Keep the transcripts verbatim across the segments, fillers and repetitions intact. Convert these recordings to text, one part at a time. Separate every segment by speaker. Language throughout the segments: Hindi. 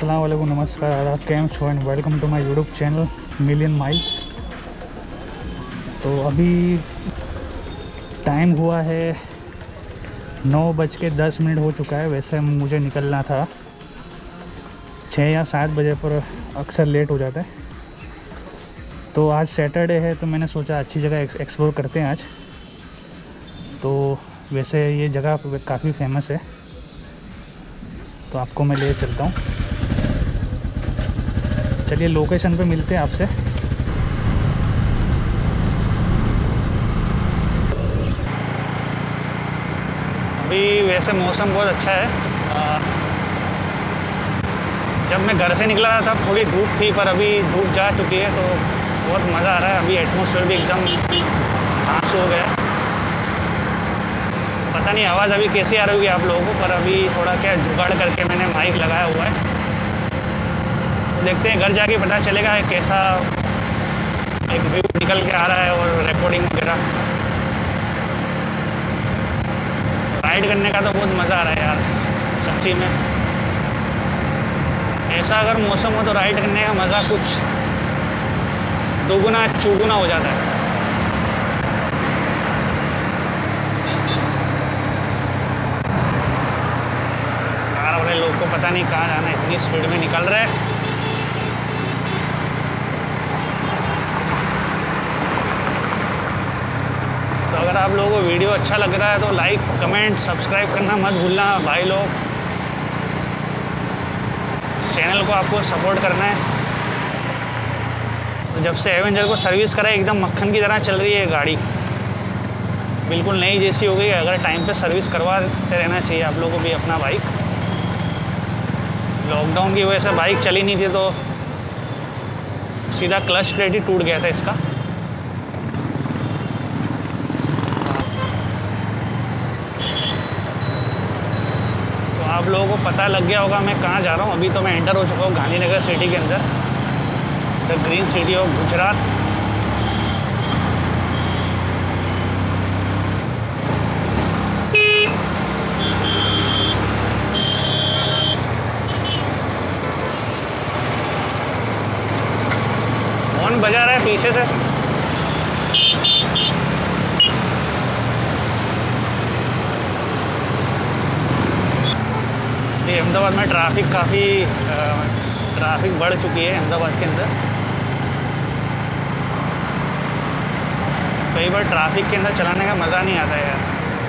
Speaker 1: अस्सलाम वालेकुम, नमस्कार, आदाब, कैम छो and welcome to my YouTube channel million miles. तो अभी टाइम हुआ है नौ बज के दस मिनट हो चुका है। वैसे मुझे निकलना था छः या सात बजे, पर अक्सर लेट हो जाता है। तो आज सैटरडे है तो मैंने सोचा अच्छी जगह एक्सप्लोर करते हैं आज। तो वैसे ये जगह काफ़ी फेमस है, तो आपको मैं ले चलता हूँ। चलिए लोकेशन पे मिलते हैं आपसे। अभी वैसे मौसम बहुत अच्छा है। आ, जब मैं घर से निकला था तब थोड़ी धूप थी, पर अभी धूप जा चुकी है तो बहुत मज़ा आ रहा है। अभी एटमॉस्फेयर भी एकदम आंसू हो गया है। पता नहीं आवाज़ अभी कैसी आ रही होगी आप लोगों को, पर अभी थोड़ा क्या जुगाड़ करके मैंने माइक लगाया हुआ है। तो देखते हैं, घर जाके पता चलेगा कैसा एक व्यू निकल के आ रहा है और रिकॉर्डिंग वगैरह। राइड करने का तो बहुत मज़ा आ रहा है यार, सच्ची में। ऐसा अगर मौसम हो तो राइड करने का मज़ा कुछ दोगुना चौगुना हो जाता है। कार वाले लोग को पता नहीं कहाँ जाना है, इतनी स्पीड में निकल रहे हैं। तो अगर आप लोगों को वीडियो अच्छा लग रहा है तो लाइक, कमेंट, सब्सक्राइब करना मत भूलना भाई लोग। चैनल को आपको सपोर्ट करना है। तो जब से एवेंजर को सर्विस करा एकदम मक्खन की तरह चल रही है गाड़ी, बिल्कुल नई जैसी हो गई है। अगर टाइम पे सर्विस करवाते रहना चाहिए आप लोगों को भी अपना बाइक। लॉकडाउन की वजह से बाइक चली नहीं थी तो सीधा क्लच प्लेट ही टूट गया था इसका। आप लोगों को पता लग गया होगा मैं कहाँ जा रहा हूँ। अभी तो मैं एंटर हो चुका हूँ गांधीनगर सिटी के अंदर, the green city of Gujarat. कौन बजा रहा है पीछे से? अहमदाबाद में ट्रैफिक काफ़ी ट्रैफिक बढ़ चुकी है अहमदाबाद के अंदर। कई बार ट्रैफिक के अंदर चलाने का मज़ा नहीं आता है यार,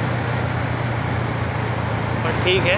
Speaker 1: पर ठीक है।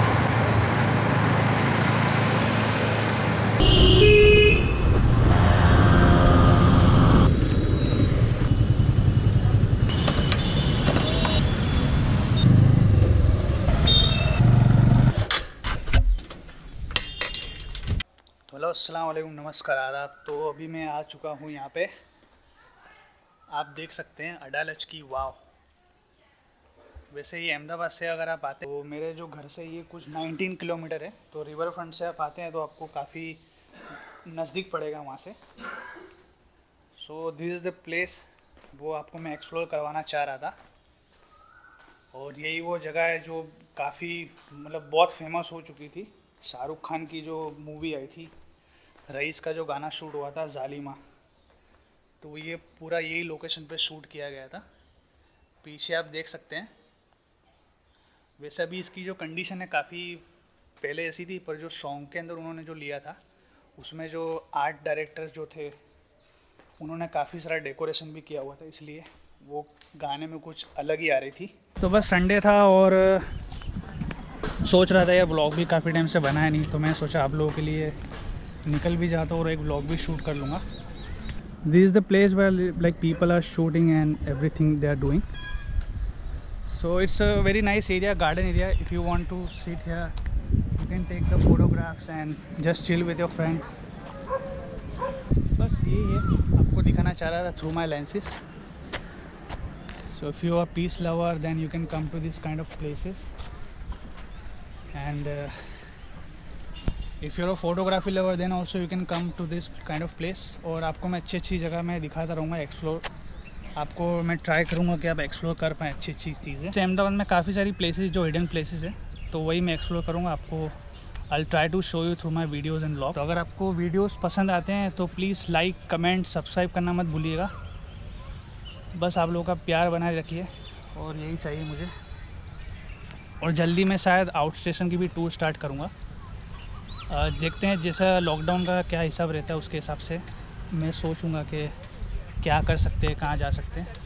Speaker 1: हेलो, अस्सलाम वालेकुम, नमस्कार, आदाब। तो अभी मैं आ चुका हूँ यहाँ पे। आप देख सकते हैं अडालज की वाव। वैसे ये अहमदाबाद से अगर आप आते हैं तो मेरे जो घर से ये कुछ उन्नीस किलोमीटर है। तो रिवर फ्रंट से आप आते हैं तो आपको काफ़ी नज़दीक पड़ेगा वहाँ से। So this is the place, वो आपको मैं एक्सप्लोर करवाना चाह रहा था। और यही वो जगह है जो काफ़ी मतलब बहुत फेमस हो चुकी थी। शाहरुख खान की जो मूवी आई थी रईस का जो गाना शूट हुआ था जालिमा, तो ये पूरा यही लोकेशन पे शूट किया गया था। पीछे आप देख सकते हैं। वैसे अभी इसकी जो कंडीशन है काफ़ी पहले ऐसी थी, पर जो सॉन्ग के अंदर उन्होंने जो लिया था उसमें जो आर्ट डायरेक्टर्स जो थे उन्होंने काफ़ी सारा डेकोरेशन भी किया हुआ था, इसलिए वो गाने में कुछ अलग ही आ रही थी। तो बस संडे था और सोच रहा था यार ब्लॉग भी काफ़ी टाइम से बनाया नहीं, तो मैं सोचा आप लोगों के लिए निकल भी जाता हूँ और एक ब्लॉग भी शूट कर लूँगा। This is the place where like people are shooting and everything they are doing. So it's a very nice area, garden area. If you want to sit here you can take the photographs and just chill with your friends. बस यही है, आपको दिखाना चाह रहा था through my lenses. So if you are peace lover then you can come to this kind of places and uh, if you're a photography lover then also you can come to this kind of place। और आपको मैं अच्छी अच्छी जगह मैं दिखाता रहूँगा, एक्सप्लोर आपको मैं ट्राई करूँगा कि आप एक्सप्लोर कर पाएँ अच्छी अच्छी चीज़ें। अहमदाबाद में काफ़ी सारी प्लेसेस जो हिडन प्लेसेस हैं, तो वही मैं एक्सप्लोर करूँगा, आपको I try to show you through my videos and blog. तो अगर आपको वीडियोज़ पसंद आते हैं तो प्लीज़ लाइक कमेंट सब्सक्राइब करना मत भूलिएगा। बस आप लोगों का प्यार बनाए रखिए और यही चाहिए मुझे। और जल्दी मैं शायद आउट स्टेशन की भी टूर स्टार्ट करूँगा। देखते हैं जैसा लॉकडाउन का क्या हिसाब रहता है, उसके हिसाब से मैं सोचूंगा कि क्या कर सकते हैं, कहाँ जा सकते हैं।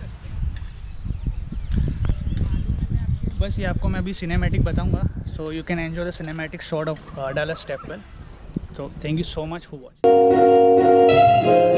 Speaker 1: बस ये आपको मैं अभी सिनेमैटिक बताऊंगा, so you can enjoy the cinematic shot of Dallas stepwell. So thank you so much for watching.